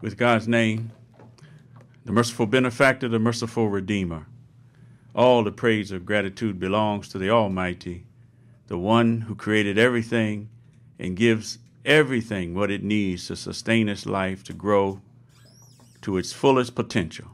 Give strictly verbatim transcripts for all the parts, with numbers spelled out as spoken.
with God's name, the merciful benefactor, the merciful redeemer. All the praise of gratitude belongs to the Almighty, the one who created everything and gives everything what it needs to sustain its life, to grow to its fullest potential.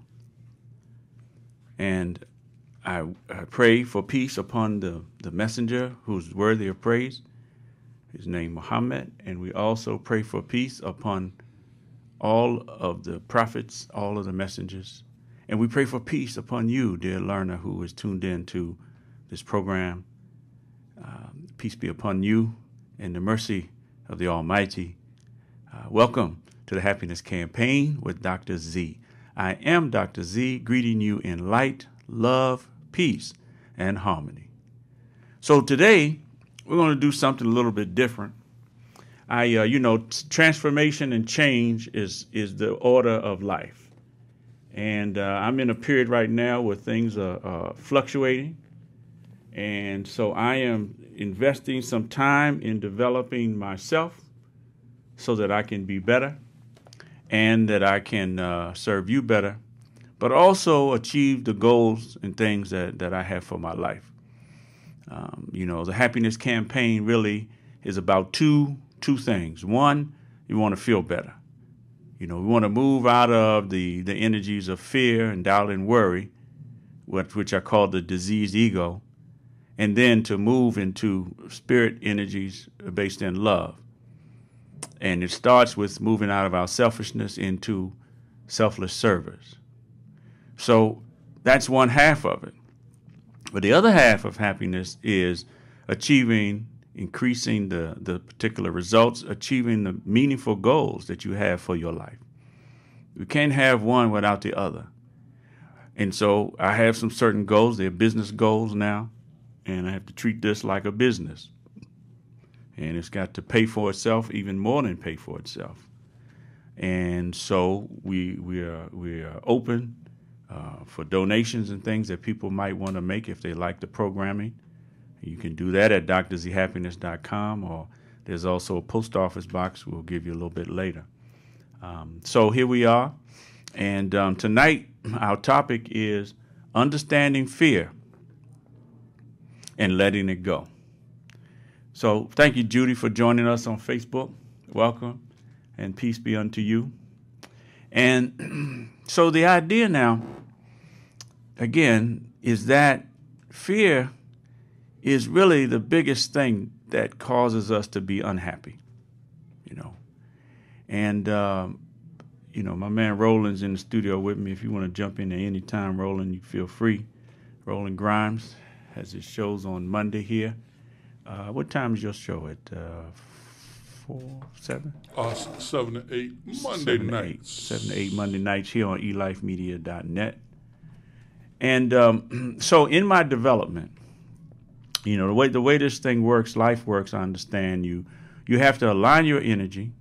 And I, I pray for peace upon the, the messenger who's worthy of praise, his name Muhammad, and we also pray for peace upon all of the prophets, all of the messengers, and we pray for peace upon you, dear learner, who is tuned in to this program. Um, peace be upon you and the mercy of the Almighty. Uh, welcome to the Happiness Campaign with Doctor Z. I am Doctor Z, greeting you in light, love, peace, and harmony. So today, we're going to do something a little bit different. I, uh, you know, t- transformation and change is is the order of life. And uh, I'm in a period right now where things are uh, fluctuating. And so I am investing some time in developing myself so that I can be better and that I can uh, serve you better, but also achieve the goals and things that, that I have for my life. Um, you know, the Happiness Campaign really is about two two things. One, you want to feel better. You know, we want to move out of the, the energies of fear and doubt and worry, which, which are called the diseased ego, and then to move into spirit energies based in love. And it starts with moving out of our selfishness into selfless service. So that's one half of it. But the other half of happiness is achieving, increasing the, the particular results, achieving the meaningful goals that you have for your life. You can't have one without the other. And so I have some certain goals. They're business goals now, and I have to treat this like a business. And it's got to pay for itself, even more than pay for itself. And so we we are we are open uh, for donations and things that people might want to make if they like the programming. You can do that at D R Z happiness dot com, or there's also a post office box we'll give you a little bit later. Um, so here we are. And um, tonight our topic is understanding fear and letting it go. So thank you, Judy, for joining us on Facebook. Welcome, and peace be unto you. And so the idea now, again, is that fear is really the biggest thing that causes us to be unhappy, you know. And, um, you know, my man Roland's in the studio with me. If you want to jump in at any time, Roland, you feel free. Roland Grimes has his shows on Monday here. Uh, what time is your show? At uh, four, seven? Uh, seven to eight Monday seven nights. To eight, seven to eight Monday nights here on e life media dot net. And um, so in my development, you know, the way the way this thing works, life works, I understand you. You have to align your energy,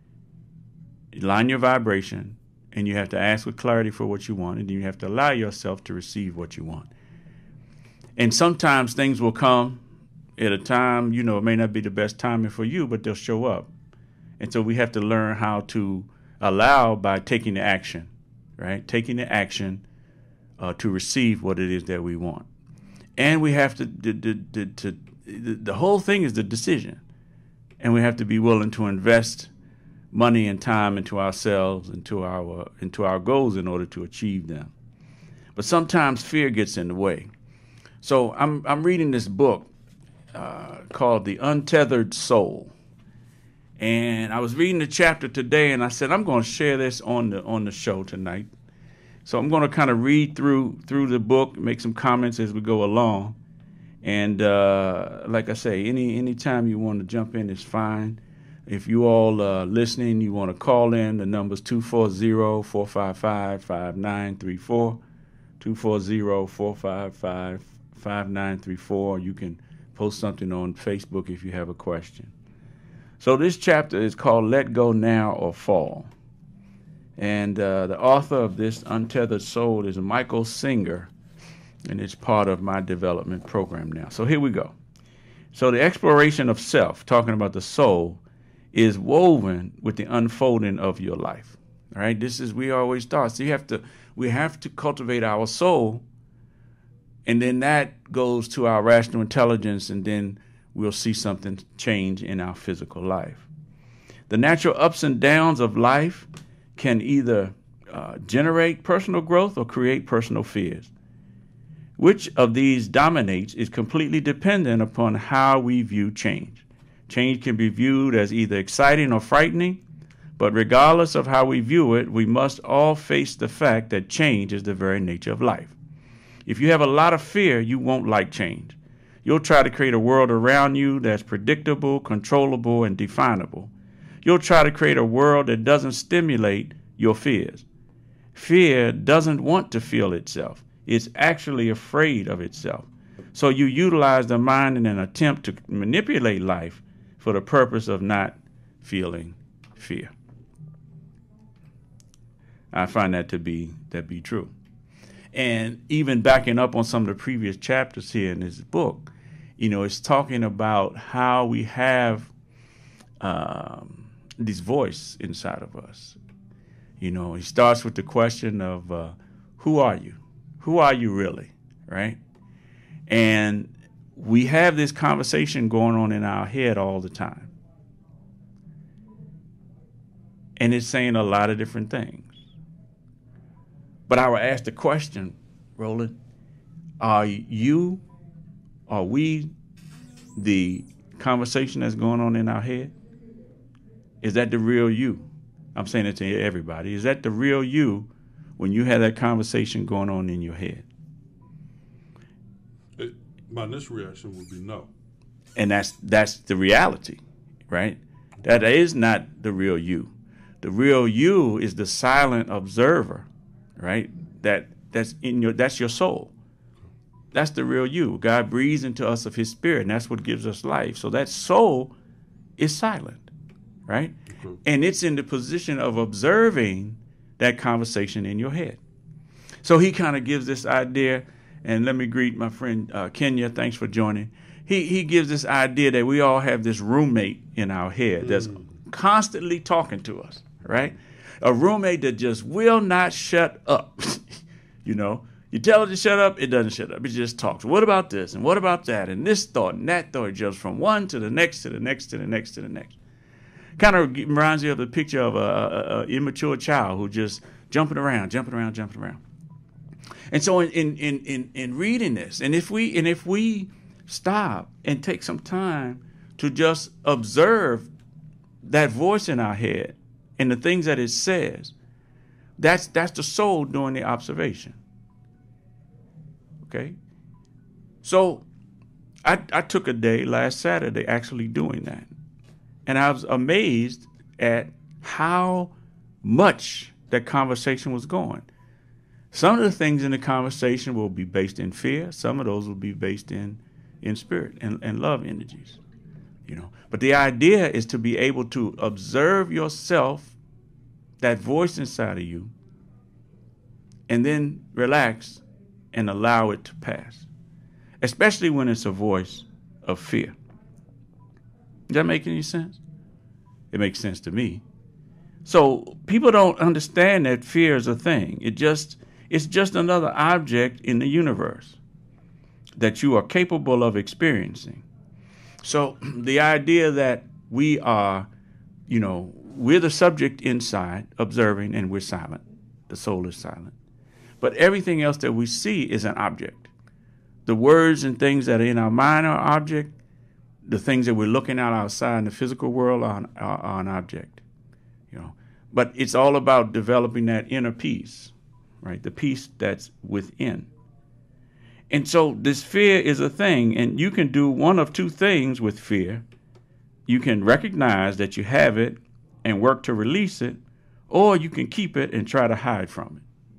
align your vibration, and you have to ask with clarity for what you want, and then you have to allow yourself to receive what you want. And sometimes things will come at a time, you know, it may not be the best timing for you, but they'll show up. And so we have to learn how to allow by taking the action, right? Taking the action uh, to receive what it is that we want. And we have to, the, the, the, to, the, the whole thing is the decision. And we have to be willing to invest money and time into ourselves, into our, into our goals in order to achieve them. But sometimes fear gets in the way. So I'm, I'm reading this book Uh, called The Untethered Soul. And I was reading the chapter today, and I said, I'm going to share this on the on the show tonight. So I'm going to kind of read through through the book, make some comments as we go along. And uh, like I say, any any time you want to jump in is fine. If you all uh, listening, you want to call in, the number's two four zero, four five five, five nine three four, two four zero, four five five, five nine three four. You can post something on Facebook if you have a question. So this chapter is called Let Go Now or Fall. And uh, the author of this Untethered Soul is Michael Singer, and it's part of my development program now. So here we go. So the exploration of self, talking about the soul, is woven with the unfolding of your life. All right, this is we always start. So you have to we have to cultivate our soul, and then that goes to our rational intelligence, and then we'll see something change in our physical life. The natural ups and downs of life can either uh, generate personal growth or create personal fears. Which of these dominates is completely dependent upon how we view change. Change can be viewed as either exciting or frightening, but regardless of how we view it, we must all face the fact that change is the very nature of life. If you have a lot of fear, you won't like change. You'll try to create a world around you that's predictable, controllable, and definable. You'll try to create a world that doesn't stimulate your fears. Fear doesn't want to feel itself. It's actually afraid of itself. So you utilize the mind in an attempt to manipulate life for the purpose of not feeling fear. I find that to be that be true. And even backing up on some of the previous chapters here in this book, you know, it's talking about how we have um, this voice inside of us. You know, he starts with the question of uh, who are you? Who are you really, right? And we have this conversation going on in our head all the time. And it's saying a lot of different things. But I will ask the question, Roland, are you, are we the conversation that's going on in our head? Is that the real you? I'm saying it to everybody. Is that the real you when you have that conversation going on in your head? It, my initial reaction would be no. And that's that's the reality, right? That is not the real you. The real you is the silent observer, right? That that's in your that's your soul. That's the real you. God breathes into us of his spirit, and that's what gives us life. So that soul is silent, right? Okay. And it's in the position of observing that conversation in your head. So he kind of gives this idea, and let me greet my friend uh, Kenya. Thanks for joining. He he gives this idea that we all have this roommate in our head that's mm. constantly talking to us, right? A roommate that just will not shut up. You know, you tell it to shut up, it doesn't shut up. It just talks. What about this? And what about that? And this thought and that thought, just from one to the next to the next to the next to the next. Kind of reminds me of the picture of a, a, a immature child who just jumping around, jumping around, jumping around. And so in, in, in, in reading this, and if we and if we stop and take some time to just observe that voice in our head and the things that it says, that's that's the soul doing the observation. Okay? So I, I took a day last Saturday actually doing that. And I was amazed at how much that conversation was going. Some of the things in the conversation will be based in fear. Some of those will be based in, in spirit and, and love energies. You know. But the idea is to be able to observe yourself, that voice inside of you, and then relax and allow it to pass. Especially when it's a voice of fear. Does that make any sense? It makes sense to me. So people don't understand that fear is a thing. It just it's just another object in the universe that you are capable of experiencing. So the idea that we are, you know, we're the subject inside observing and we're silent. The soul is silent. But everything else that we see is an object. The words and things that are in our mind are object. The things that we're looking at outside in the physical world are, are, are an object, you know. But it's all about developing that inner peace, right? The peace that's within. And so this fear is a thing, and you can do one of two things with fear. You can recognize that you have it and work to release it, or you can keep it and try to hide from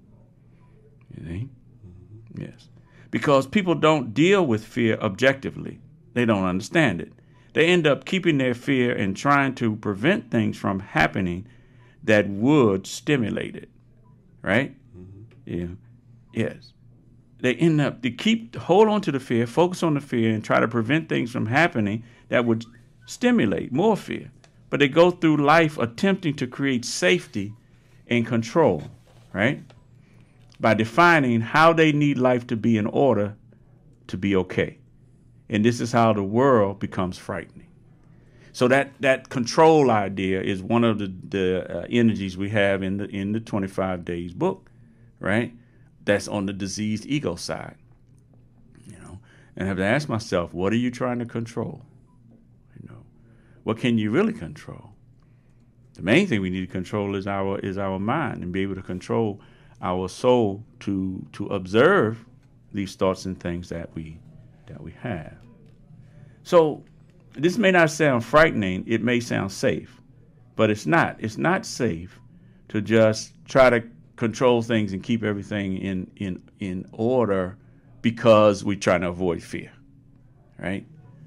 it. You see? Mm-hmm. Yes. Because people don't deal with fear objectively. They don't understand it. They end up keeping their fear and trying to prevent things from happening that would stimulate it. Right? Mm-hmm. Yeah. Yes. They end up, they keep, hold on to the fear, focus on the fear, and try to prevent things from happening that would stimulate more fear. But they go through life attempting to create safety and control, right? By defining how they need life to be in order to be okay. And this is how the world becomes frightening. So that, that control idea is one of the, the uh, energies we have in the in the twenty-five days book, right? That's on the diseased ego side, you know. And I have to ask myself, what are you trying to control? You know, what can you really control? The main thing we need to control is our is our mind, and be able to control our soul to to observe these thoughts and things that we that we have. So this may not sound frightening, it may sound safe, but it's not. It's not safe to just try to control things and keep everything in in in order because we're trying to avoid fear, right?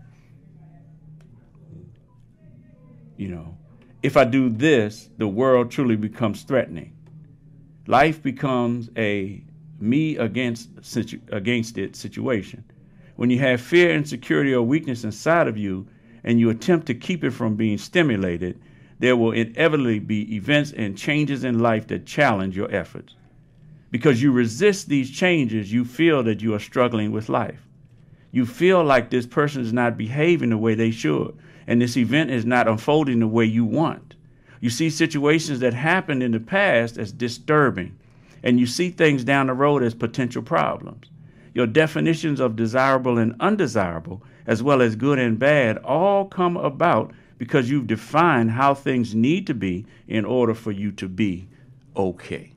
You know, if I do this, the world truly becomes threatening. Life becomes a me against situ- against it situation. When you have fear, insecurity, or weakness inside of you, and you attempt to keep it from being stimulated, there will inevitably be events and changes in life that challenge your efforts. Because you resist these changes, you feel that you are struggling with life. You feel like this person is not behaving the way they should, and this event is not unfolding the way you want. You see situations that happened in the past as disturbing, and you see things down the road as potential problems. Your definitions of desirable and undesirable, as well as good and bad, all come about because you've defined how things need to be in order for you to be okay.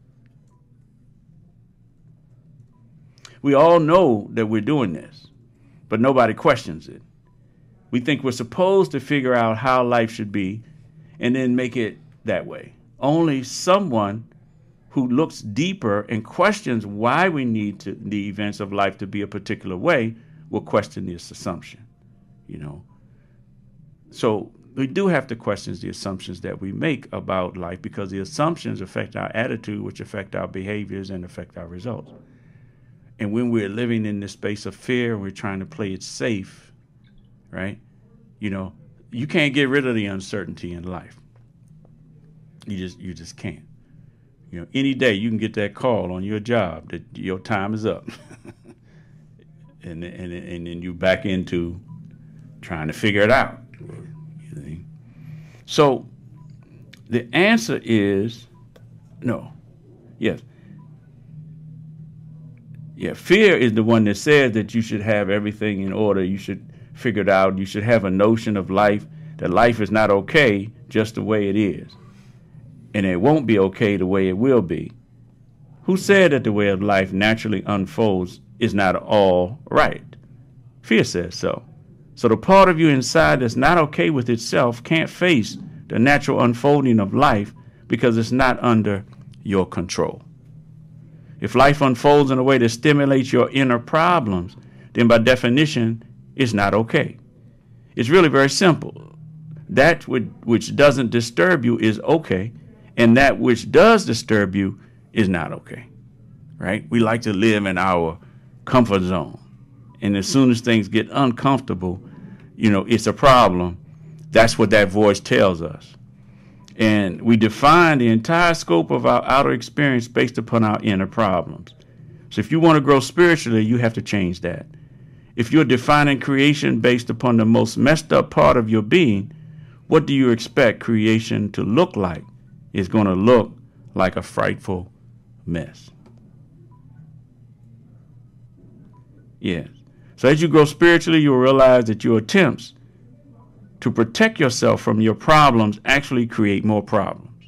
We all know that we're doing this, but nobody questions it. We think we're supposed to figure out how life should be and then make it that way. Only someone who looks deeper and questions why we need to, the events of life to be a particular way will question this assumption, you know. So we do have to question the assumptions that we make about life, because the assumptions affect our attitude, which affect our behaviors and affect our results. And when we're living in this space of fear, we're trying to play it safe, right? You know, you can't get rid of the uncertainty in life. You just you just can't. You know, any day you can get that call on your job that your time is up. and, and, and then you back into trying to figure it out. You see? So the answer is no. Yes. Yeah, fear is the one that says that you should have everything in order. You should figure it out. You should have a notion of life, that life is not okay just the way it is. And it won't be okay the way it will be. Who said that the way of life naturally unfolds is not all right? Fear says so. So the part of you inside that's not okay with itself can't face the natural unfolding of life because it's not under your control. If life unfolds in a way that stimulates your inner problems, then by definition, it's not okay. It's really very simple. That which doesn't disturb you is okay, and that which does disturb you is not okay, right? We like to live in our comfort zone. And as soon as things get uncomfortable, you know, it's a problem. That's what that voice tells us. And we define the entire scope of our outer experience based upon our inner problems. So if you want to grow spiritually, you have to change that. If you're defining creation based upon the most messed up part of your being, what do you expect creation to look like? It's going to look like a frightful mess. Yes. So as you grow spiritually, you'll realize that your attempts to protect yourself from your problems actually create more problems.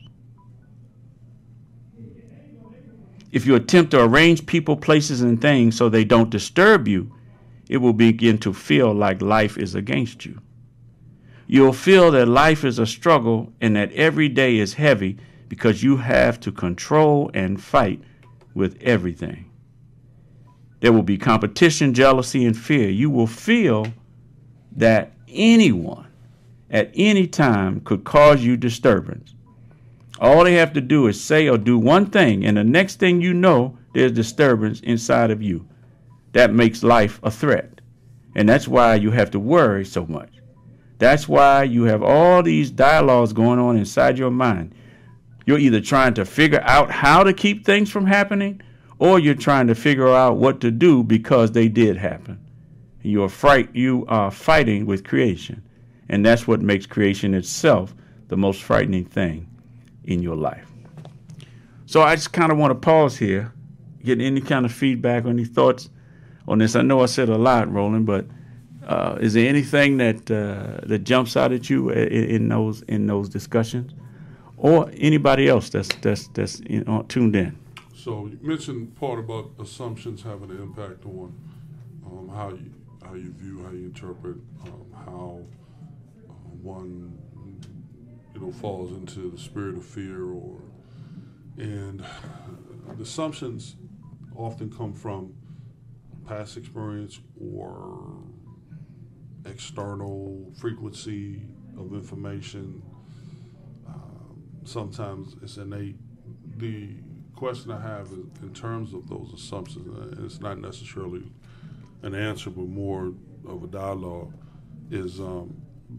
If you attempt to arrange people, places, and things so they don't disturb you, it will begin to feel like life is against you. You'll feel that life is a struggle and that every day is heavy because you have to control and fight with everything. There will be competition, jealousy, and fear. You will feel that anyone at any time could cause you disturbance. All they have to do is say or do one thing, and the next thing you know, there's disturbance inside of you. That makes life a threat. And that's why you have to worry so much. That's why you have all these dialogues going on inside your mind. You're either trying to figure out how to keep things from happening, or you're trying to figure out what to do because they did happen. You are fright. You are fighting with creation, and that's what makes creation itself the most frightening thing in your life. So I just kind of want to pause here, get any kind of feedback or any thoughts on this. I know I said a lot, Roland, but uh, is there anything that uh, that jumps out at you in, in those in those discussions, or anybody else that's that's that's you know, tuned in? So you mentioned part about assumptions having an impact on um, how you how you view, how you interpret, um, how uh, one you know falls into the spirit of fear, or and the assumptions often come from past experience or external frequency of information. Um, sometimes it's innate. The question I have is, in terms of those assumptions, and it's not necessarily an answer, but more of a dialogue, is um,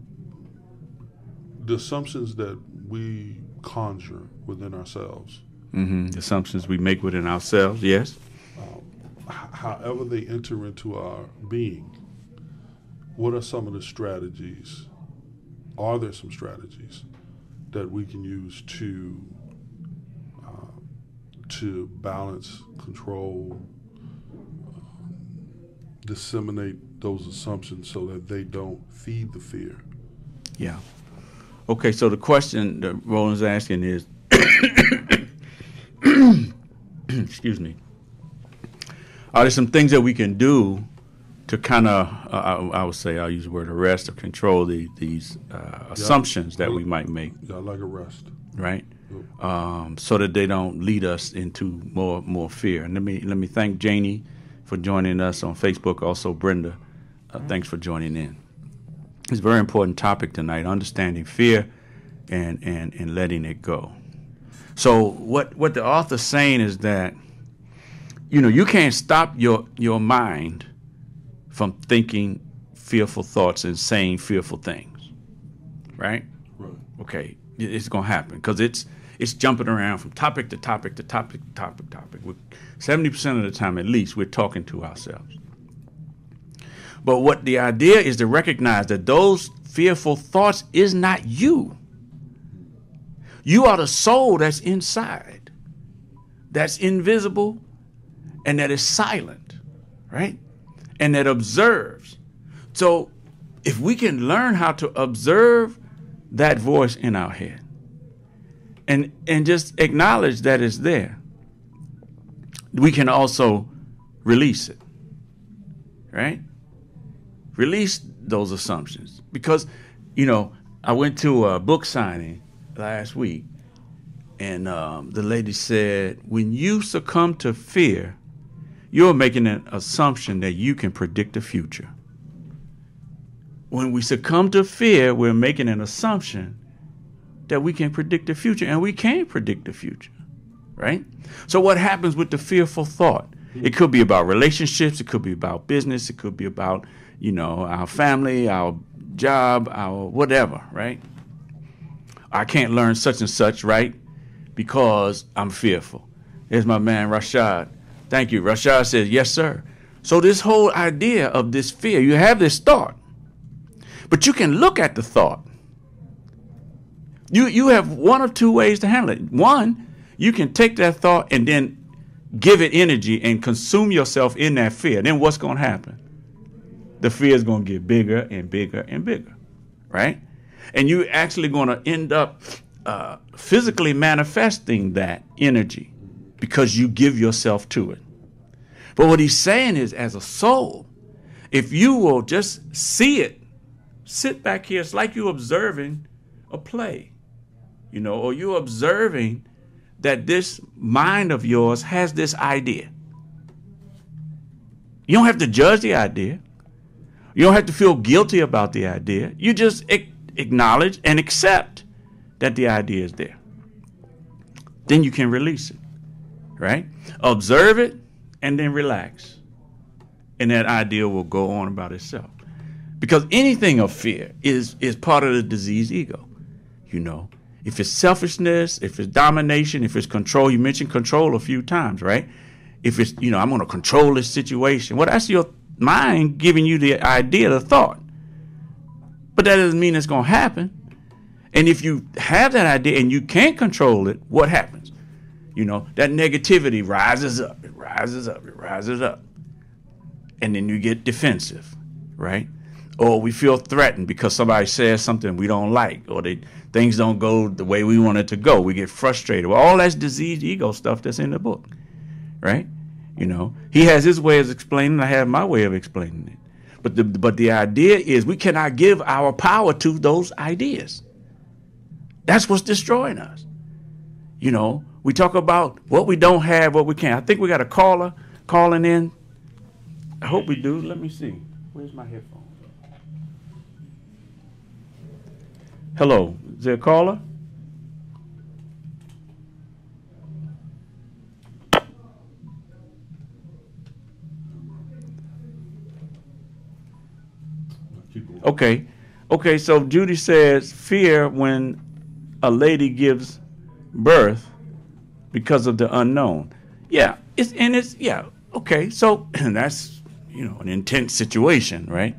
the assumptions that we conjure within ourselves. Mm-hmm. The assumptions we make within ourselves, yes. Um, h- however they enter into our being, what are some of the strategies? Are there some strategies that we can use to uh, to balance, control, uh, disseminate those assumptions so that they don't feed the fear? Yeah. Okay, so the question that Roland's asking is, excuse me, are there some things that we can do to kind of, uh, I, I would say, I'll use the word arrest or control the, these uh, assumptions that we might make? Yeah, like arrest. Right? Yep. Um, so that they don't lead us into more more fear. And let me let me thank Janie for joining us on Facebook. Also, Brenda, uh, thanks for joining in. It's a very important topic tonight: understanding fear and and and letting it go. So what what the author's saying is that, you know, you can't stop your your mind from thinking fearful thoughts and saying fearful things, right? Right. Okay, it's going to happen because it's it's jumping around from topic to topic to topic to topic to topic. seventy percent of the time, at least, we're talking to ourselves. But what the idea is to recognize that those fearful thoughts is not you. You are the soul that's inside, that's invisible, and that is silent, right? And that observes. So if we can learn how to observe that voice in our head and and just acknowledge that it's there, we can also release it, right? Release those assumptions. Because, you know, I went to a book signing last week, and um, the lady said, when you succumb to fear, you're making an assumption that you can predict the future. When we succumb to fear, we're making an assumption that we can predict the future, and we can't predict the future, right? So what happens with the fearful thought? It could be about relationships. It could be about business. It could be about, you know, our family, our job, our whatever, right? I can't learn such and such, right? Because I'm fearful. Here's my man, Rashad. Thank you. Rashad says, yes, sir. So this whole idea of this fear, you have this thought, but you can look at the thought. You, you have one of two ways to handle it. One, you can take that thought and then give it energy and consume yourself in that fear. Then what's going to happen? The fear is going to get bigger and bigger and bigger, right? And you're actually going to end up uh, physically manifesting that energy because you give yourself to it. But what he's saying is, as a soul, if you will just see it, sit back here, it's like you're observing a play, you know, or you're observing that this mind of yours has this idea. You don't have to judge the idea. You don't have to feel guilty about the idea. You just a- acknowledge and accept that the idea is there. Then you can release it, right? Observe it and then relax. And that idea will go on about itself. Because anything of fear is, is part of the diseased ego, you know. If it's selfishness, if it's domination, if it's control, you mentioned control a few times, right? If it's, you know, I'm going to control this situation. Well, that's your mind giving you the idea, the thought. But that doesn't mean it's going to happen. And if you have that idea and you can't control it, what happens? You know, that negativity rises up, it rises up, it rises up. And then you get defensive, right? Or we feel threatened because somebody says something we don't like, or they, things don't go the way we want it to go. We get frustrated. Well, all that's diseased ego stuff that's in the book, right? You know, he has his way of explaining, I have my way of explaining it. But the, but the idea is we cannot give our power to those ideas. That's what's destroying us. You know, we talk about what we don't have, what we can't. I think we got a caller calling in. I hope we do. Let me see. Where's my headphones? Hello. Is there a caller? Okay. Okay, so Judy says fear when a lady gives birth because of the unknown. Yeah, it's and it's yeah, okay. So and that's, you know, an intense situation, right?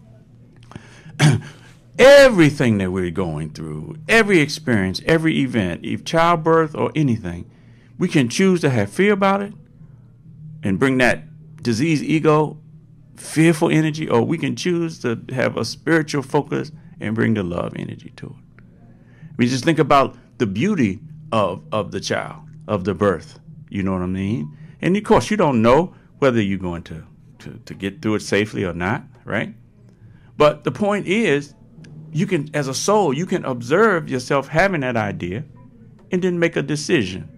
Everything that we're going through, every experience, every event, if childbirth or anything, we can choose to have fear about it and bring that diseased ego, fearful energy, or we can choose to have a spiritual focus and bring the love energy to it. We just think about the beauty of, of the child, of the birth. You know what I mean? And of course, you don't know whether you're going to, to, to get through it safely or not, right? But the point is, you can, as a soul, you can observe yourself having that idea and then make a decision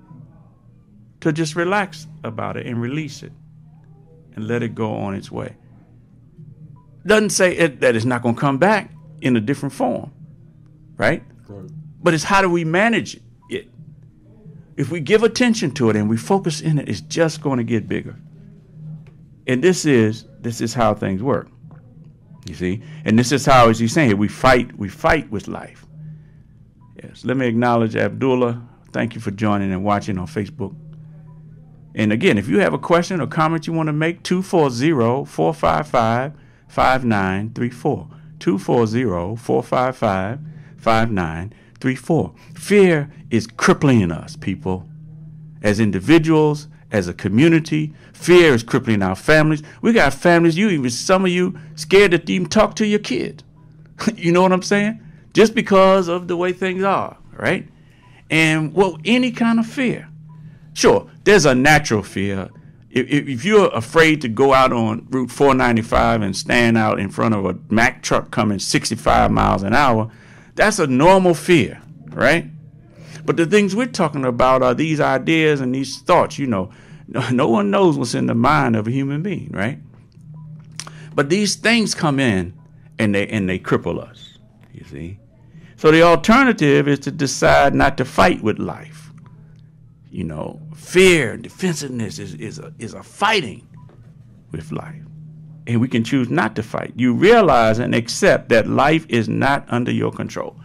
to just relax about it and release it and let it go on its way. Doesn't say it, that it's not going to come back in a different form, right? Right? But it's how do we manage it? If we give attention to it and we focus in it, it's just going to get bigger. And this is this is how things work. You see? And this is how, as he's saying, we fight, we fight with life. Yes. Let me acknowledge Abdullah. Thank you for joining and watching on Facebook. And again, if you have a question or comment you want to make, two four zero, four five five, five nine three four. two four zero, four five five, five nine three four. Fear is crippling us, people. As individuals, as a community, fear is crippling our families. We got families, you even, some of you scared to even talk to your kid. You know what I'm saying? Just because of the way things are, right? And well, any kind of fear. Sure, there's a natural fear. If, if you're afraid to go out on Route four ninety-five and stand out in front of a Mack truck coming sixty-five miles an hour, that's a normal fear, right? But the things we're talking about are these ideas and these thoughts, you know. No one knows what's in the mind of a human being, right? But these things come in and they and they cripple us, you see. So the alternative is to decide not to fight with life. You know, fear and defensiveness is, is, a, is a fighting with life. And we can choose not to fight. You realize and accept that life is not under your control.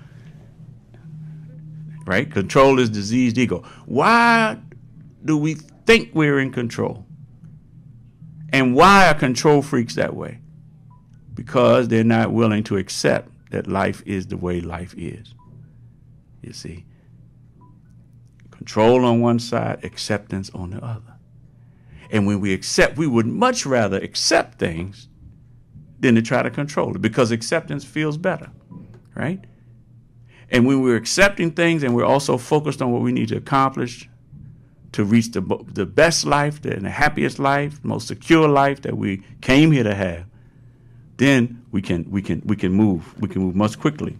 Right? Control is diseased ego. Why do we think we're in control? And why are control freaks that way? Because they're not willing to accept that life is the way life is. You see? Control on one side, acceptance on the other. And when we accept, we would much rather accept things than to try to control it, because acceptance feels better, right? And when we're accepting things and we're also focused on what we need to accomplish to reach the, the best life, the, the happiest life, most secure life that we came here to have, then we can we can we can move. We can move much quickly.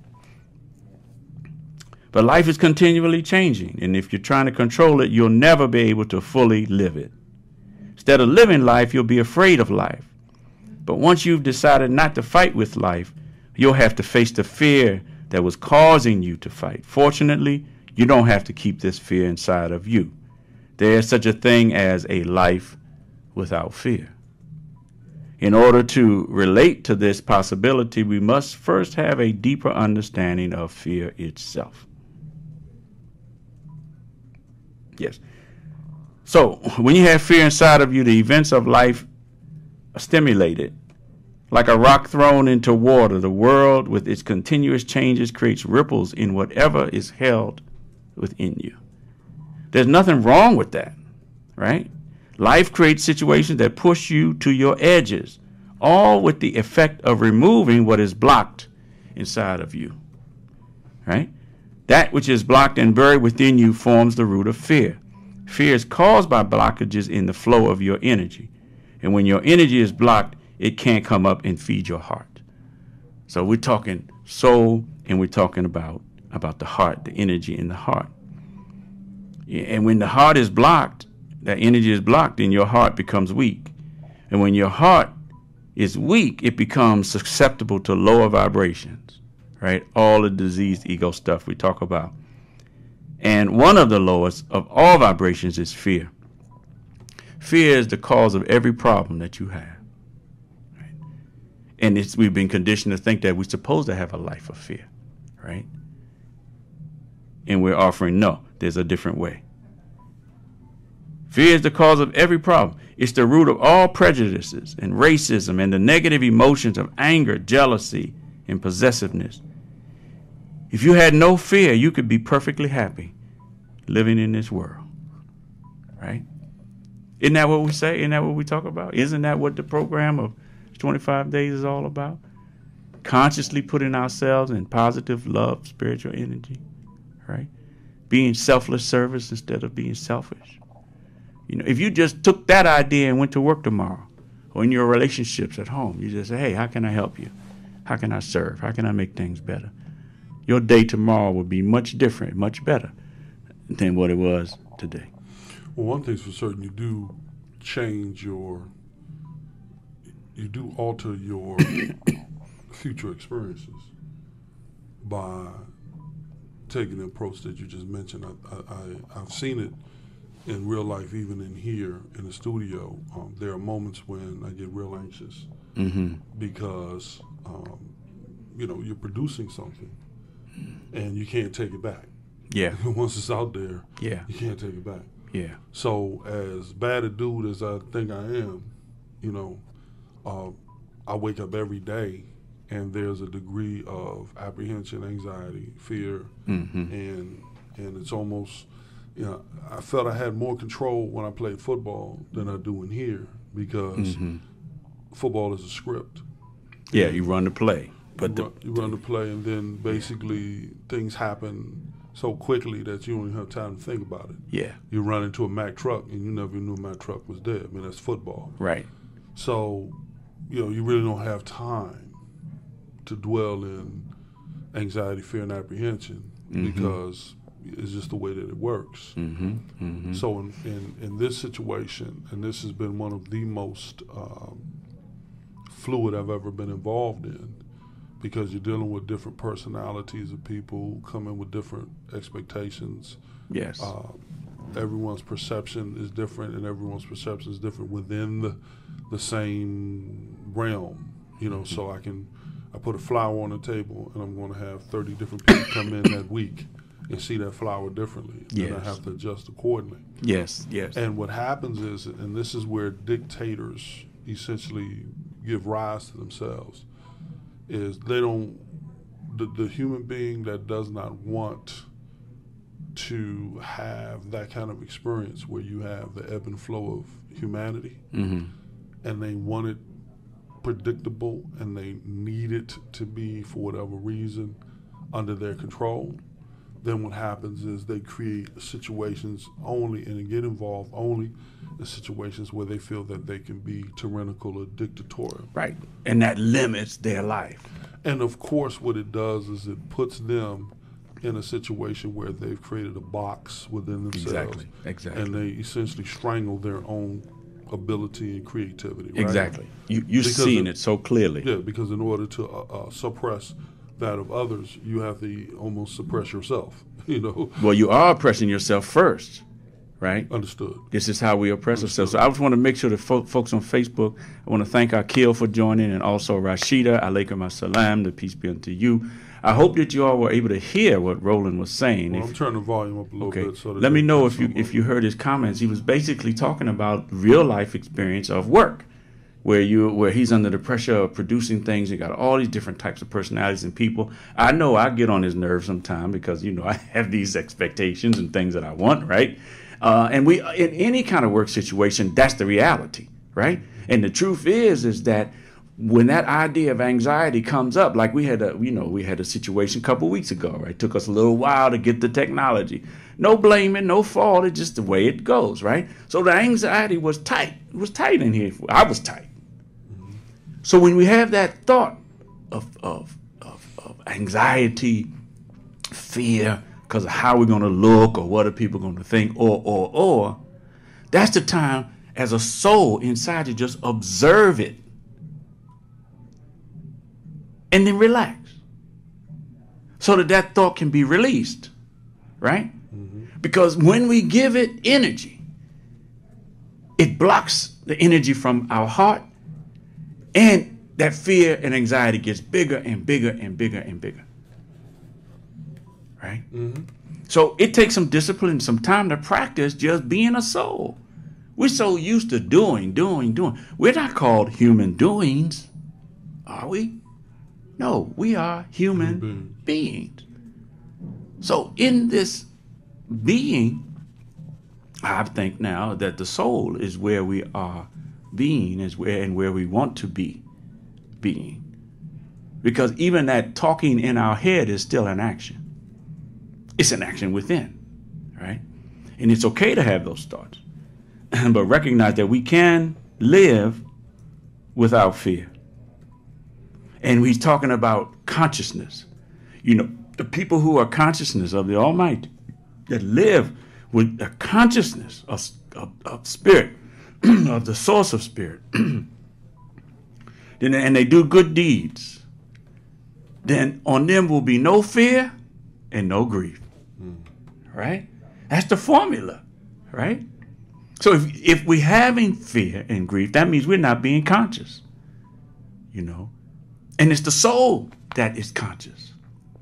But life is continually changing, and if you're trying to control it, you'll never be able to fully live it. Instead of living life, you'll be afraid of life. But once you've decided not to fight with life, you'll have to face the fear that was causing you to fight. Fortunately, you don't have to keep this fear inside of you. There's such a thing as a life without fear. In order to relate to this possibility, we must first have a deeper understanding of fear itself. Yes. So when you have fear inside of you, the events of life are stimulated. Like a rock thrown into water, the world with its continuous changes creates ripples in whatever is held within you. There's nothing wrong with that, right? Life creates situations that push you to your edges, all with the effect of removing what is blocked inside of you, right? That which is blocked and buried within you forms the root of fear. Fear is caused by blockages in the flow of your energy. And when your energy is blocked, it can't come up and feed your heart. So we're talking soul, and we're talking about, about the heart, the energy in the heart. And when the heart is blocked, that energy is blocked, then your heart becomes weak. And when your heart is weak, it becomes susceptible to lower vibrations, right? All the diseased ego stuff we talk about. And one of the lowest of all vibrations is fear. Fear is the cause of every problem that you have. Right? And it's, we've been conditioned to think that we're supposed to have a life of fear, right? And we're offering, no, there's a different way. Fear is the cause of every problem. It's the root of all prejudices and racism and the negative emotions of anger, jealousy, and possessiveness. If you had no fear, you could be perfectly happy living in this world, right? Isn't that what we say? Isn't that what we talk about? Isn't that what the program of twenty-five days is all about? Consciously putting ourselves in positive love, spiritual energy, right? Being selfless service instead of being selfish. You know, if you just took that idea and went to work tomorrow, or in your relationships at home, you just say, hey, how can I help you? How can I serve? How can I make things better? Your day tomorrow will be much different, much better than what it was today. Well, one thing's for certain, you do change your, you do alter your future experiences by taking the approach that you just mentioned. I, I, I've seen it in real life, even in here in the studio. Um, there are moments when I get real anxious mm-hmm. because, um, you know, you're producing something and you can't take it back. Yeah. Once it's out there, yeah, you can't take it back. Yeah. So as bad a dude as I think I am, you know, uh, I wake up every day and there's a degree of apprehension, anxiety, fear, mm-hmm. and and it's almost, you know, I felt I had more control when I played football than I do in here because mm-hmm. football is a script. Yeah, you run the play. But you, the, run, you run the play, and then basically things happen so quickly that you don't even have time to think about it. Yeah. You run into a Mack truck, and you never knew a Mack truck was there. I mean, that's football. Right. So, you know, you really don't have time to dwell in anxiety, fear, and apprehension mm-hmm. because it's just the way that it works. Mm-hmm. Mm-hmm. So in, in, in this situation, and this has been one of the most um, fluid I've ever been involved in, because you're dealing with different personalities of people who come in with different expectations. Yes. Uh, everyone's perception is different, and everyone's perception is different within the the same realm. You know, mm-hmm. so I can I put a flower on the table, and I'm going to have thirty different people come in that week and see that flower differently. Yes. And I have to adjust accordingly. Yes. Yes. And what happens is, and this is where dictators essentially give rise to themselves, is they don't, the, the human being that does not want to have that kind of experience where you have the ebb and flow of humanity mm-hmm. and they want it predictable and they need it to be, for whatever reason, under their control, then what happens is they create situations only and get involved only in situations where they feel that they can be tyrannical or dictatorial. Right. And that limits their life. And of course what it does is it puts them in a situation where they've created a box within themselves. Exactly. Exactly. And they essentially strangle their own ability and creativity. Right? Exactly. You, you're because seeing it, it so clearly. Yeah, because in order to uh, uh, suppress that of others, you have to almost suppress yourself, you know. Well, you are oppressing yourself first, right? Understood. This is how we oppress Understood. ourselves. So I just want to make sure that fo- folks on Facebook, I want to thank Akil for joining, and also Rashida, alaikum assalam, the peace be unto you. I hope that you all were able to hear what Roland was saying. Well, If- I'm turning the volume up a little Okay. bit. So that Let me they know can if you some if of you it. heard his comments. He was basically talking about real life experience of work, where you where he's under the pressure of producing things. You got all these different types of personalities and people. I know I get on his nerves sometimes because you know I have these expectations and things that I want, right? Uh, and we in any kind of work situation, that's the reality, right? And the truth is is that when that idea of anxiety comes up, like we had a, you know, we had a situation a couple weeks ago, right? It took us a little while to get the technology. No blaming, no fault. It's just the way it goes, right? So the anxiety was tight. It was tight in here. I was tight. Mm-hmm. So when we have that thought of of of, of anxiety, fear, because of how we're going to look or what are people going to think, or or or, that's the time as a soul inside to just observe it. And then relax so that that thought can be released, right? Mm-hmm. Because when we give it energy, it blocks the energy from our heart, and that fear and anxiety gets bigger and bigger and bigger and bigger, right? Mm-hmm. So it takes some discipline, some time to practice just being a soul. We're so used to doing, doing, doing. We're not called human doings, are we? No, we are human mm-hmm. beings. So in this being, I think now that the soul is where we are being, is where and where we want to be being. Because even that talking in our head is still an action. It's an action within, right? And it's okay to have those thoughts, but recognize that we can live without fear. And he's talking about consciousness. You know, the people who are consciousness of the Almighty, that live with a consciousness of, of, of spirit, of the source of spirit, then, and they do good deeds, then on them will be no fear and no grief. Mm. Right? That's the formula, right? So if, if we're having fear and grief, that means we're not being conscious, you know. And it's the soul that is conscious.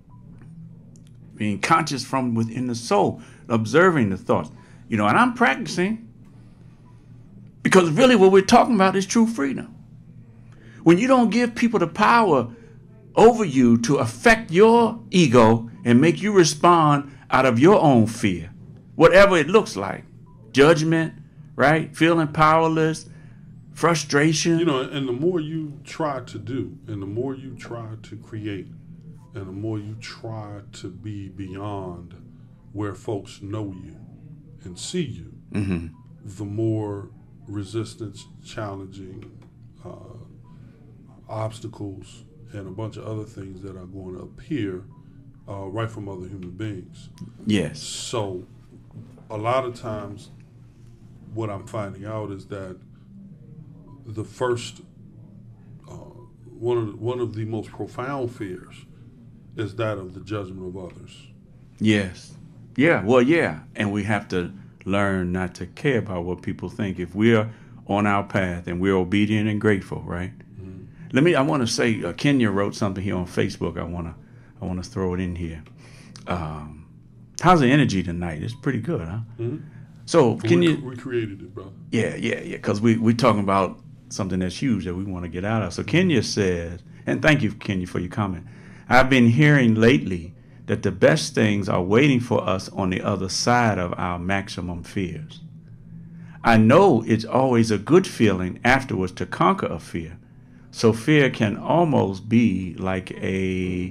Being conscious from within the soul, observing the thoughts. You know, and I'm practicing because really what we're talking about is true freedom. When you don't give people the power over you to affect your ego and make you respond out of your own fear, whatever it looks like, judgment, right? Feeling powerless, frustration. You know, and the more you try to do, and the more you try to create, and the more you try to be beyond where folks know you and see you, mm-hmm. the more resistance, challenging, uh, obstacles, and a bunch of other things that are going to appear uh, right from other human beings. Yes. So a lot of times what I'm finding out is that the first, uh, one of the, one of the most profound fears is that of the judgment of others. Yes. Yeah, well, yeah. And we have to learn not to care about what people think. If we're on our path and we're obedient and grateful, right? Mm-hmm. Let me, I want to say, uh, Kenya wrote something here on Facebook. I want to, I want to throw it in here. Um, how's the energy tonight? It's pretty good, huh? Mm-hmm. So can we, you? We created it, brother. Yeah, yeah, yeah. Because we we talking about something that's huge that we want to get out of. So Kenya says, and thank you, Kenya, for your comment. I've been hearing lately that the best things are waiting for us on the other side of our maximum fears. I know it's always a good feeling afterwards to conquer a fear. So fear can almost be like a,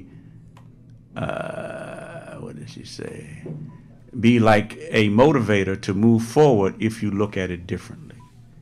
uh, what did she say? Be like a motivator to move forward if you look at it differently.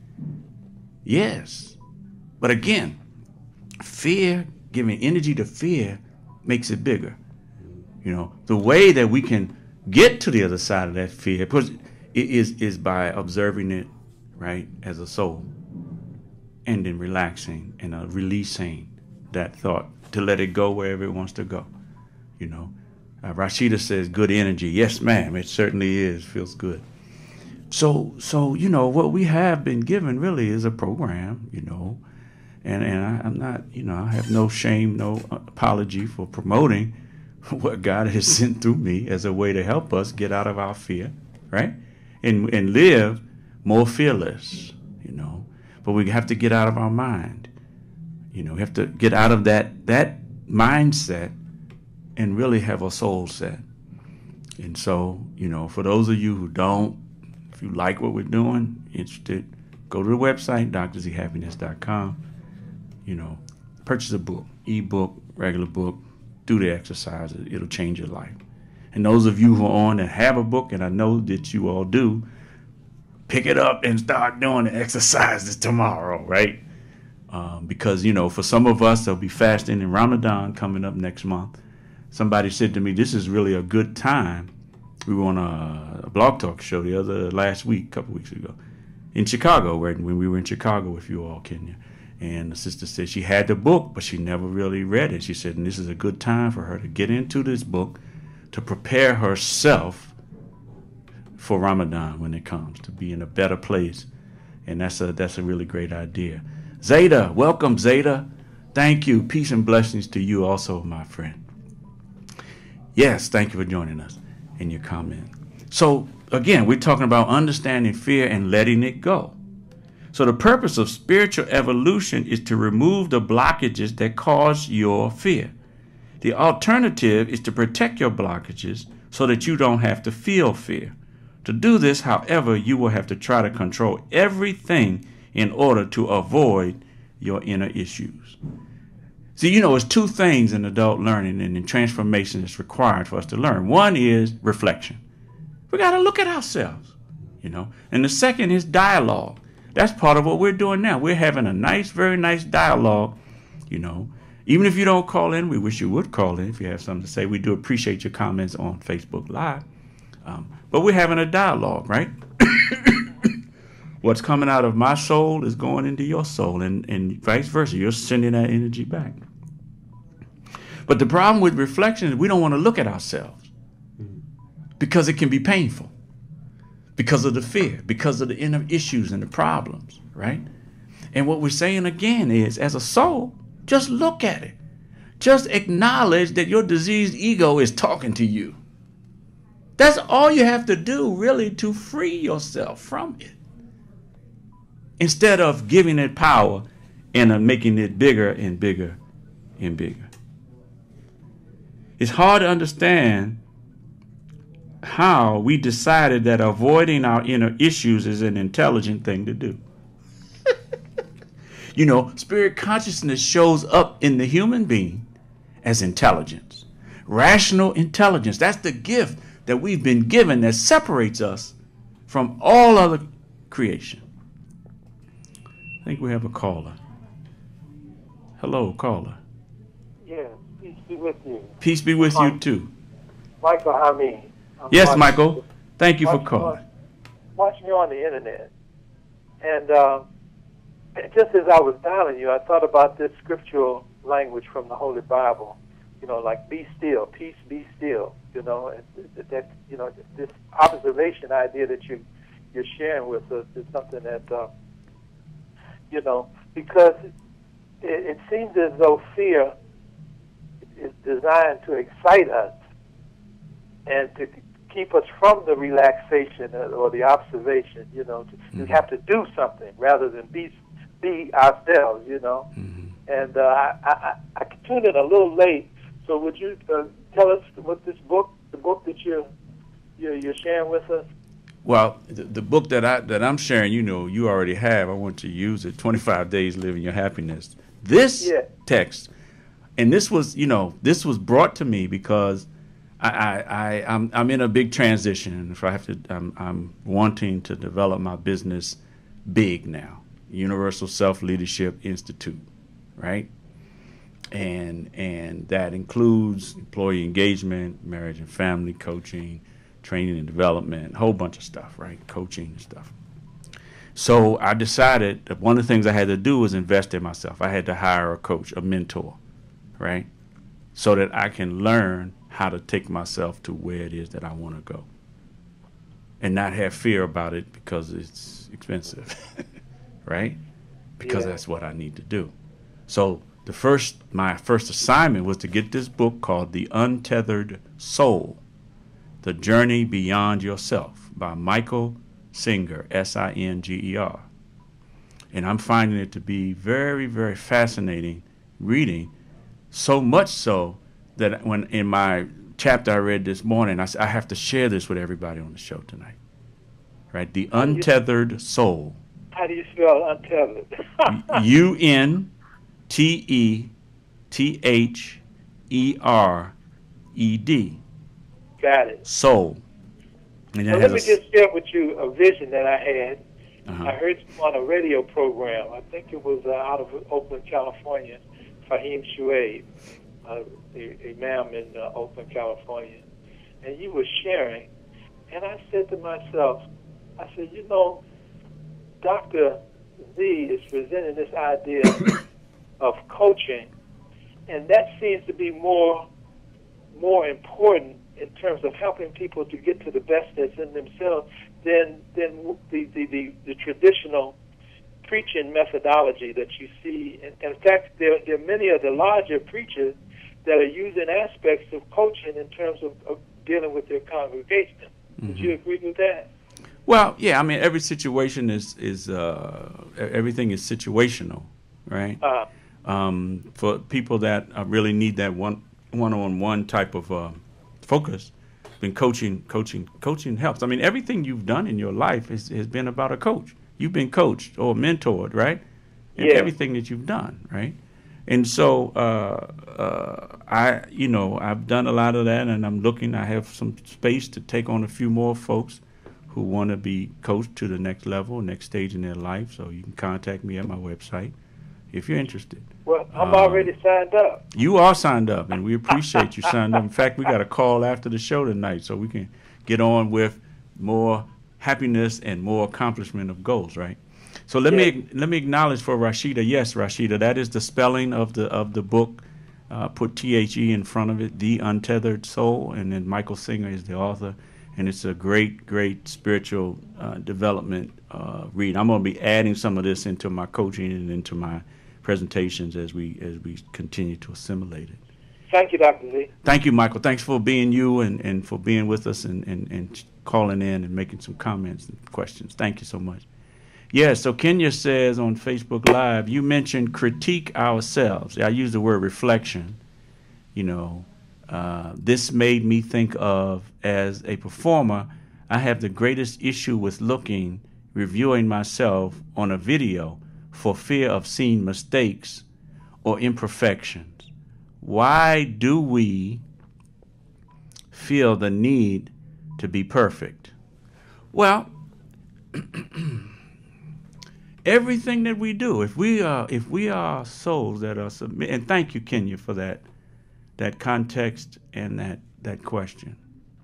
Yes. But again, fear, giving energy to fear makes it bigger. You know, the way that we can get to the other side of that fear, because it is, is by observing it, right, as a soul, and then relaxing and uh, releasing that thought to let it go wherever it wants to go. You know, uh, Rashida says good energy. Yes, ma'am, it certainly is. Feels good. So, so you know, what we have been given really is a program, you know, and, and I, I'm not, you know, I have no shame, no apology for promoting what God has sent through me as a way to help us get out of our fear, right? And and live more fearless, you know. But we have to get out of our mind. You know, we have to get out of that that mindset and really have a soul set. And so, you know, for those of you who don't, if you like what we're doing, interested, go to the website, D R Z happiness dot com. You know, purchase a book, ebook, regular book, do the exercises. It'll change your life. And those of you who are on and have a book, and I know that you all do, pick it up and start doing the exercises tomorrow, right? Um, because, you know, for some of us, there'll be fasting in Ramadan coming up next month. Somebody said to me, this is really a good time. We were on a, a blog talk show the other last week, a couple weeks ago, in Chicago, right? When we were in Chicago with you all, Kenya. And the sister said she had the book, but she never really read it. She said, and this is a good time for her to get into this book to prepare herself for Ramadan when it comes, to be in a better place. And that's a that's a really great idea. Zeta, welcome, Zeta. Thank you. Peace and blessings to you also, my friend. Yes, thank you for joining us in your comment. So, again, we're talking about understanding fear and letting it go. So the purpose of spiritual evolution is to remove the blockages that cause your fear. The alternative is to protect your blockages so that you don't have to feel fear. To do this, however, you will have to try to control everything in order to avoid your inner issues. See, you know, it's two things in adult learning and in transformation that's required for us to learn. One is reflection. We got to look at ourselves, you know. And the second is dialogue. That's part of what we're doing now. We're having a nice, very nice dialogue, you know. Even if you don't call in, we wish you would call in if you have something to say. We do appreciate your comments on Facebook Live. Um, but we're having a dialogue, right? What's coming out of my soul is going into your soul, and, and vice versa. You're sending that energy back. But the problem with reflection is we don't want to look at ourselves because it can be painful. Because of the fear, because of the inner issues and the problems, right? And what we're saying again is, as a soul, just look at it. Just acknowledge that your diseased ego is talking to you. That's all you have to do, really, to free yourself from it. Instead of giving it power and uh, making it bigger and bigger and bigger. It's hard to understand how we decided that avoiding our inner issues is an intelligent thing to do. You know, spirit consciousness shows up in the human being as intelligence. Rational intelligence. That's the gift that we've been given that separates us from all other creation. I think we have a caller. Hello, caller. Yes, peace be with you. Peace be with you too. Michael Hamid. I'm yes, watching, Michael. Thank you for calling. Watching you on the internet. And uh, just as I was dialing you, I thought about this scriptural language from the Holy Bible. You know, like be still, peace be still. You know, and that, you know, this observation idea that you you're sharing with us is something that, uh, you know, because it, it seems as though fear is designed to excite us and to keep us from the relaxation or the observation, you know. To, mm-hmm. We have to do something rather than be be ourselves, you know. Mm-hmm. And uh, I, I, I tuned in a little late, so would you uh, tell us what this book, the book that you're, you're, you're sharing with us? Well, the, the book that, I, that I'm sharing, you know, you already have. I want to use it, twenty-five days Living Your Happiness. This yeah. text, and this was, you know, this was brought to me because I, I, I, I'm, I'm in a big transition. If I have to, I'm, I'm wanting to develop my business big now. Universal Self Leadership Institute, right? And and that includes employee engagement, marriage and family coaching, training and development, a whole bunch of stuff, right? Coaching and stuff. So I decided that one of the things I had to do was invest in myself. I had to hire a coach, a mentor, right? So that I can learn how to take myself to where it is that I want to go and not have fear about it because it's expensive, right? Because yeah. that's what I need to do. So the first my first assignment was to get this book called The Untethered Soul, The Journey Beyond Yourself by Michael Singer, S I N G E R. And I'm finding it to be very, very fascinating reading, so much so that when in my chapter I read this morning, I said, I have to share this with everybody on the show tonight. Right? The Untethered Soul. How do you spell untethered? U N T E T H E R E D. Got it. Soul. And well, let me just share with you a vision that I had. Uh-huh. I heard you on a radio program. I think it was uh, out of Oakland, California, Fahim Shuaib, uh, the imam in uh, Oakland, California. And you were sharing, and I said to myself, I said, you know, Doctor Z is presenting this idea of coaching, and that seems to be more more important in terms of helping people to get to the best that's in themselves than than the the, the, the traditional preaching methodology that you see. In, in fact, there, there are many of the larger preachers that are using aspects of coaching in terms of, of dealing with their congregation. Mm-hmm. Would you agree with that? Well, yeah. I mean, every situation is is uh, everything is situational, right? Uh, um, for people that uh, really need that one one-on-one type of uh, focus, been coaching, coaching, coaching helps. I mean, everything you've done in your life has, has been about a coach. You've been coached or mentored, right? In yeah. everything that you've done, right? And so, uh, uh, I, you know, I've done a lot of that, and I'm looking. I have some space to take on a few more folks who want to be coached to the next level, next stage in their life. So you can contact me at my website if you're interested. Well, I'm um, already signed up. You are signed up, and we appreciate you signed up. In fact, we got a call after the show tonight, so we can get on with more happiness and more accomplishment of goals, right? So let yeah. me let me acknowledge for Rashida. Yes, Rashida, that is the spelling of the of the book. Uh, put T H E in front of it, The Untethered Soul, and then Michael Singer is the author, and it's a great, great spiritual uh, development uh, read. I'm going to be adding some of this into my coaching and into my presentations as we as we continue to assimilate it. Thank you, Doctor Z. Thank you, Michael. Thanks for being you and, and for being with us and, and, and calling in and making some comments and questions. Thank you so much. Yeah, so Kenya says on Facebook Live, you mentioned critique ourselves. I use the word reflection. You know, uh, this made me think of, as a performer, I have the greatest issue with looking, reviewing myself on a video for fear of seeing mistakes or imperfections. Why do we feel the need to be perfect? Well, everything that we do, if we are if we are souls that are submit, and thank you, Kenya, for that that context and that that question.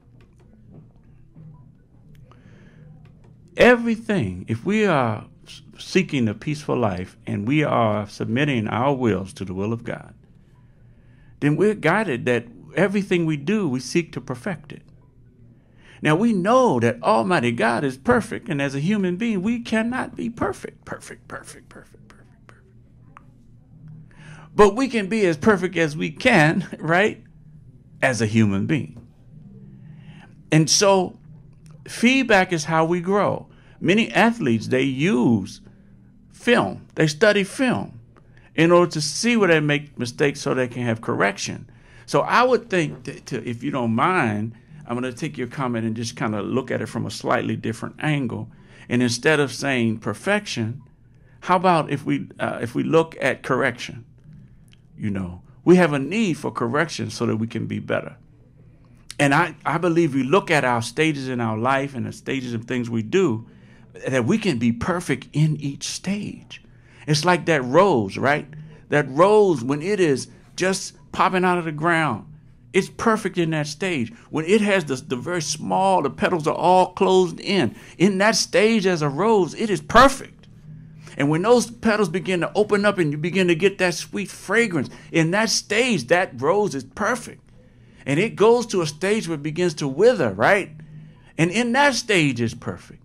Everything, if we are seeking a peaceful life and we are submitting our wills to the will of God, then we're guided that everything we do, we seek to perfect it. Now, we know that Almighty God is perfect, and as a human being, we cannot be perfect, perfect, perfect, perfect, perfect, perfect. But we can be as perfect as we can, right, as a human being. And so feedback is how we grow. Many athletes, they use film. They study film in order to see where they make mistakes so they can have correction. So I would think, that to, if you don't mind, I'm going to take your comment and just kind of look at it from a slightly different angle. And instead of saying perfection, how about if we uh, if we look at correction? You know, we have a need for correction so that we can be better. And I, I believe we look at our stages in our life and the stages of things we do, that we can be perfect in each stage. It's like that rose, right? That rose, when it is just popping out of the ground, it's perfect in that stage. When it has the, the very small, the petals are all closed in. In that stage as a rose, it is perfect. And when those petals begin to open up and you begin to get that sweet fragrance, in that stage, that rose is perfect. And it goes to a stage where it begins to wither, right? And in that stage is perfect.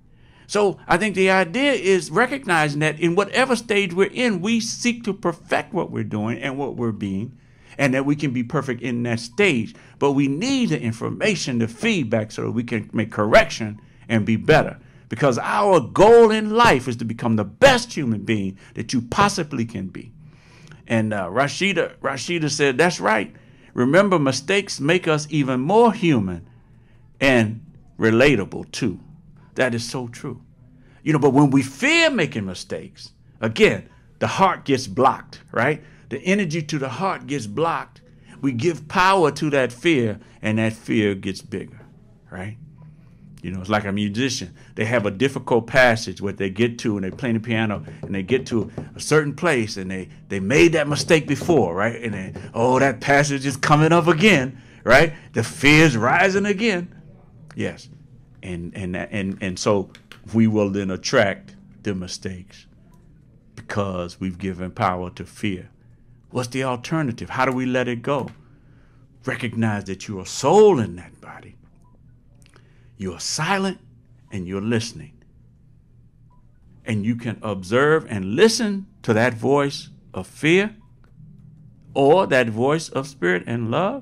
So I think the idea is recognizing that in whatever stage we're in, we seek to perfect what we're doing and what we're being, and that we can be perfect in that stage. But we need the information, the feedback, so that we can make correction and be better. Because our goal in life is to become the best human being that you possibly can be. And uh, Rashida, Rashida said, that's right. Remember, mistakes make us even more human and relatable too. That is so true. You know, but when we fear making mistakes, again, the heart gets blocked, right? The energy to the heart gets blocked. We give power to that fear, and that fear gets bigger, right? You know, it's like a musician. They have a difficult passage where they get to, and they play the piano, and they get to a certain place, and they, they made that mistake before, right? And then, oh, that passage is coming up again, right? The fear's rising again. Yes. And and and and so we will then attract the mistakes because we've given power to fear. What's the alternative? How do we let it go? Recognize that you're a soul in that body. You're silent and you're listening. And you can observe and listen to that voice of fear or that voice of spirit and love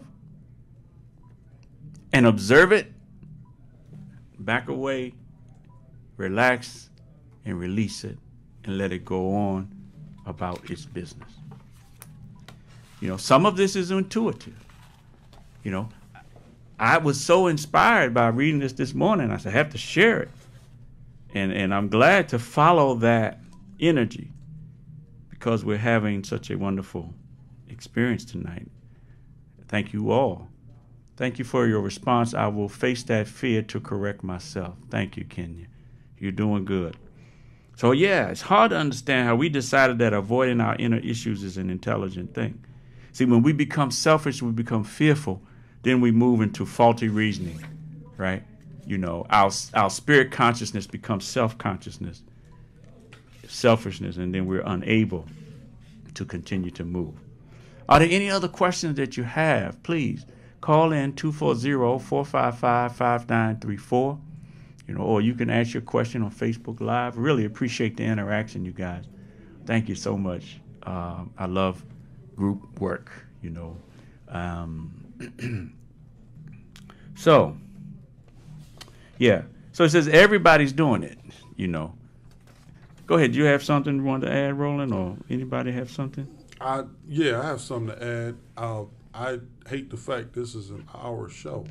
and observe it. Back away, relax, and release it, and let it go on about its business. You know, some of this is intuitive. You know, I was so inspired by reading this this morning. I said, I have to share it. And, and I'm glad to follow that energy because we're having such a wonderful experience tonight. Thank you all. Thank you for your response. I will face that fear to correct myself. Thank you, Kenya. You're doing good. So, yeah, it's hard to understand how we decided that avoiding our inner issues is an intelligent thing. See, when we become selfish, we become fearful, then we move into faulty reasoning, right? You know, our, our spirit consciousness becomes self-consciousness, selfishness, and then we're unable to continue to move. Are there any other questions that you have? Please call in two four zero, four five five, five nine three four, you know, or you can ask your question on Facebook Live. Really appreciate the interaction, you guys. Thank you so much. Um, I love group work, you know. Um, so, yeah. So it says everybody's doing it, you know. Go ahead. Do you have something you want to add, Roland, or anybody have something? I yeah, I have something to add. Uh, I hate the fact this is an hour show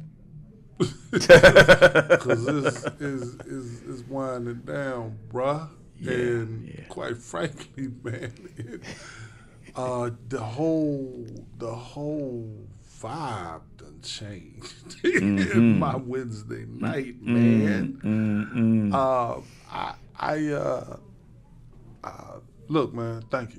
because this is, is is winding down, bruh. Yeah, and yeah. Quite frankly, man, it, uh, the whole the whole vibe done changed mm-hmm. in my Wednesday night, man. Mm-hmm. Uh, I I uh, uh, look, man. Thank you.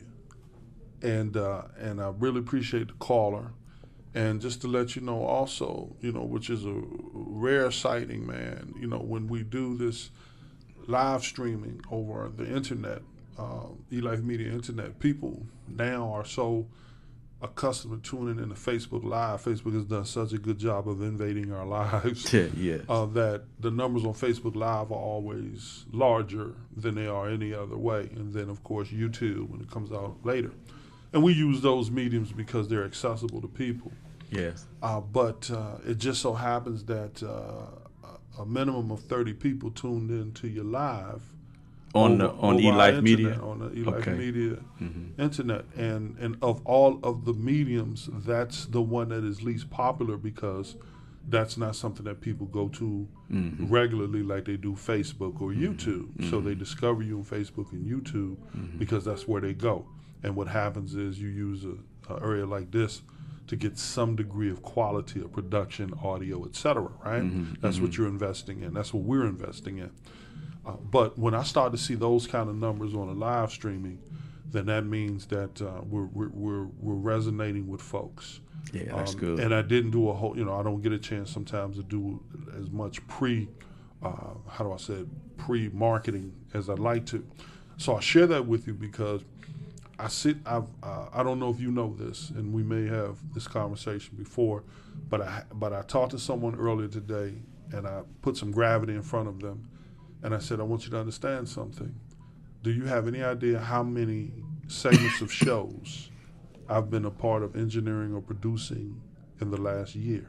And uh, and I really appreciate the caller. And just to let you know also, you know, which is a rare sighting, man, you know, when we do this live streaming over the internet, uh, eLife Media Internet, people now are so accustomed to tuning in to Facebook Live. Facebook has done such a good job of invading our lives yes. uh, that the numbers on Facebook Live are always larger than they are any other way. And then, of course, YouTube when it comes out later. And we use those mediums because they're accessible to people. Yes. Uh, but uh, it just so happens that uh, a minimum of thirty people tuned into your live on over, the on over eLife Media, on the eLife okay. Media mm-hmm. internet, and and of all of the mediums, that's the one that is least popular because that's not something that people go to mm-hmm. regularly like they do Facebook or mm-hmm. YouTube. Mm-hmm. So they discover you on Facebook and YouTube mm-hmm. because that's where they go. And what happens is you use a, a area like this to get some degree of quality of production, audio, et cetera, right? Mm-hmm. That's mm-hmm. what you're investing in. That's what we're investing in. Uh, but when I start to see those kind of numbers on a live streaming, then that means that uh, we're, we're, we're, we're resonating with folks. Yeah, that's um, good. And I didn't do a whole, you know, I don't get a chance sometimes to do as much pre, uh, how do I say it, pre-marketing as I'd like to. So I share that with you because I sit. I've. Uh, I don't know if you know this, and we may have this conversation before, but I. But I talked to someone earlier today, and I put some gravity in front of them, And I said, I want you to understand something. Do you have any idea how many segments of shows I've been a part of engineering or producing in the last year?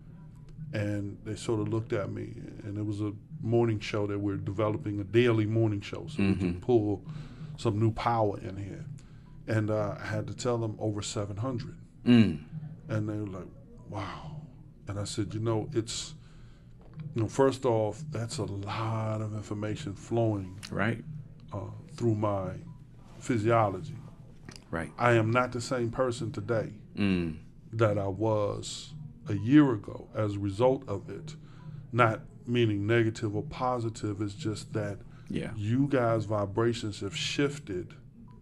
And they sort of looked at me, and it was a morning show that we're developing, a daily morning show, so mm-hmm. we can pull some new power in here. And uh, I had to tell them over seven hundred. Mm. And they were like, wow. And I said, you know, it's, you know, first off, that's a lot of information flowing right uh, through my physiology. Right. I am not the same person today mm. that I was a year ago as a result of it. Not meaning negative or positive, it's just that yeah. you guys' vibrations have shifted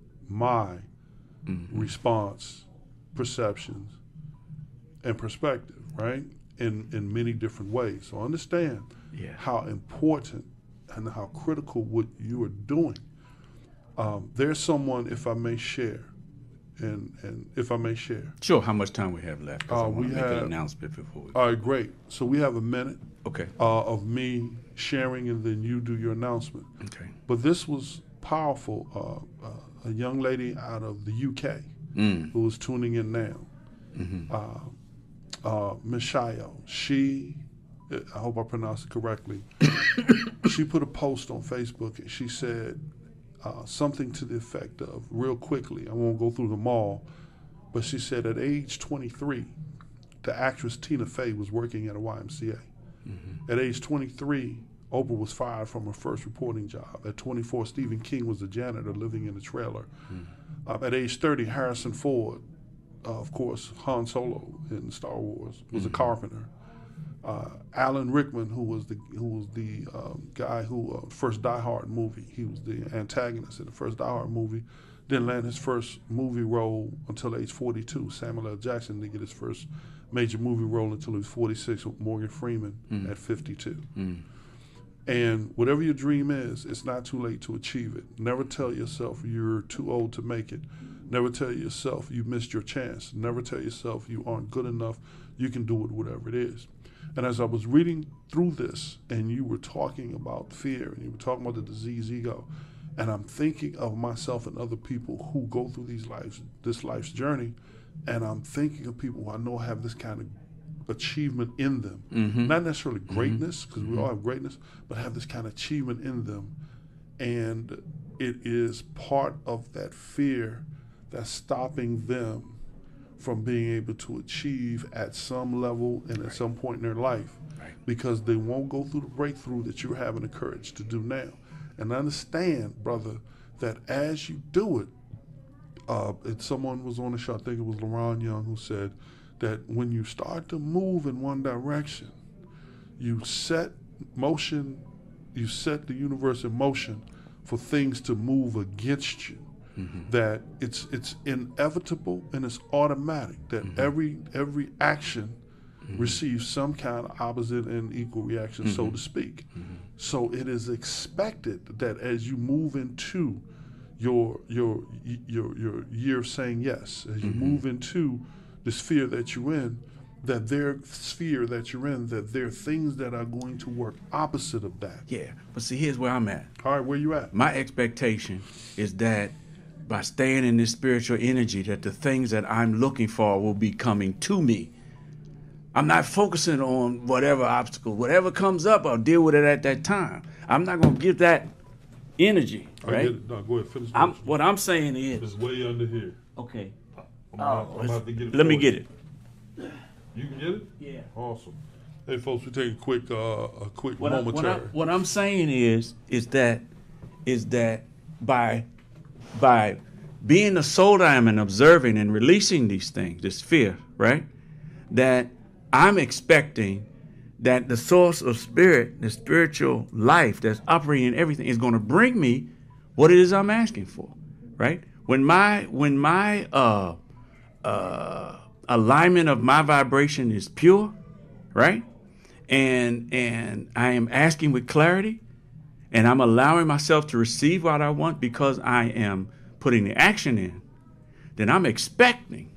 my mm-hmm. response, perceptions, and perspective, right? In in many different ways. So understand yeah. how important and how critical what you are doing. Um, there's someone, if I may share, and and if I may share. Sure, how much time we have left? 'Cause Uh, I want we to make have, an announcement before we... All right, great. So we have a minute okay. uh, of me sharing, and then you do your announcement. Okay. But this was powerful. Uh, uh, a young lady out of the U K mm. who is tuning in now, mm-hmm. uh, uh, Miss Shayo, she, I hope I pronounced it correctly, she put a post on Facebook, and she said uh, something to the effect of, real quickly, I won't go through them all, but she said at age twenty-three, the actress Tina Fey was working at a Y M C A. Mm-hmm. At age twenty-three, Oprah was fired from her first reporting job. At twenty-four, Stephen King was a janitor living in a trailer. Mm-hmm. Uh, at age thirty, Harrison Ford, uh, of course, Han Solo in Star Wars, was mm-hmm. a carpenter. Uh, Alan Rickman, who was the who was the um, guy who uh, first Die Hard movie, he was the antagonist in the first Die Hard movie. Didn't land his first movie role until age forty-two. Samuel L. Jackson didn't get his first major movie role until he was forty-six with Morgan Freeman mm. at fifty-two. Mm. And whatever your dream is, it's not too late to achieve it. Never tell yourself you're too old to make it. Never tell yourself you missed your chance. Never tell yourself you aren't good enough. You can do it, whatever it is. And as I was reading through this, and you were talking about fear, and you were talking about the disease ego, and I'm thinking of myself and other people who go through these lives, this life's journey, and I'm thinking of people who I know have this kind of achievement in them. Mm-hmm. Not necessarily greatness, because mm-hmm. we all have greatness, but have this kind of achievement in them. And it is part of that fear that's stopping them from being able to achieve at some level and right. at some point in their life, right. because they won't go through the breakthrough that you're having the courage to do now. And understand, brother, that as you do it, uh, and someone was on the show, I think it was LaRon Young, who said that when you start to move in one direction, you set motion, you set the universe in motion for things to move against you. Mm-hmm. That it's it's inevitable and it's automatic that mm-hmm. every every action mm-hmm. receives some kind of opposite and equal reaction, mm-hmm. so to speak. Mm-hmm. So it is expected that as you move into your your your your year of saying yes, as you mm-hmm. move into the sphere that you're in, that their sphere that you're in, that there are things that are going to work opposite of that. Yeah, but see, here's where I'm at. All right, where you at? My expectation is that by staying in this spiritual energy, that the things that I'm looking for will be coming to me. I'm not focusing on whatever obstacle, whatever comes up, I'll deal with it at that time. I'm not going to give that energy, I right? Get it. No, go ahead, finish. I'm, what I'm saying is... It's way under here. Okay. I'm gonna, oh, I'm have to get it let me you. get it. You can get it? Yeah. Awesome. Hey, folks, we take a quick, uh, a quick what momentary. I, what, I, what I'm saying is, is that, is that by, by being the soul that I am and observing and releasing these things, this fear, right? That I'm expecting that the source of spirit, the spiritual life that's operating in everything, is going to bring me what it is I'm asking for, right? When my when my uh, uh, alignment of my vibration is pure, right, and and I am asking with clarity, and I'm allowing myself to receive what I want because I am putting the action in, then I'm expecting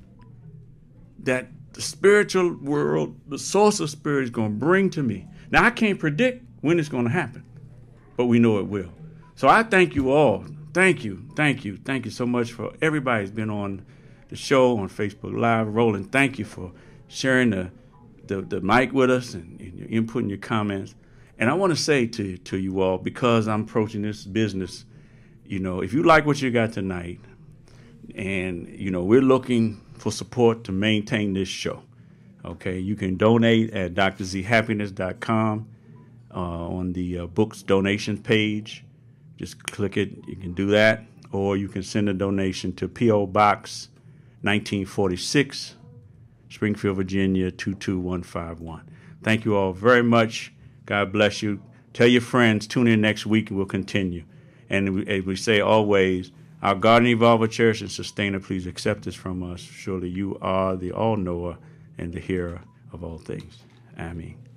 that the spiritual world, the source of spirit, is going to bring to me. Now, I can't predict when it's going to happen, but we know it will. So I thank you all. Thank you, thank you, thank you so much for everybody who's been on the show on Facebook Live. Roland, thank you for sharing the the, the mic with us and, and your input and your comments. And I want to say to to you all, because I'm approaching this business, you know, if you like what you got tonight, and you know we're looking for support to maintain this show, okay, you can donate at d r z happiness dot com uh, on the uh, books donation page. Just click it. You can do that, or you can send a donation to P O Box nineteen forty-six, Springfield, Virginia two two one five one. Thank you all very much. God bless you. Tell your friends. Tune in next week, and we'll continue. And we, as we say always, our God and Evolver Cherish and Sustainer, please accept this from us. Surely you are the all-knower and the hearer of all things. Amen.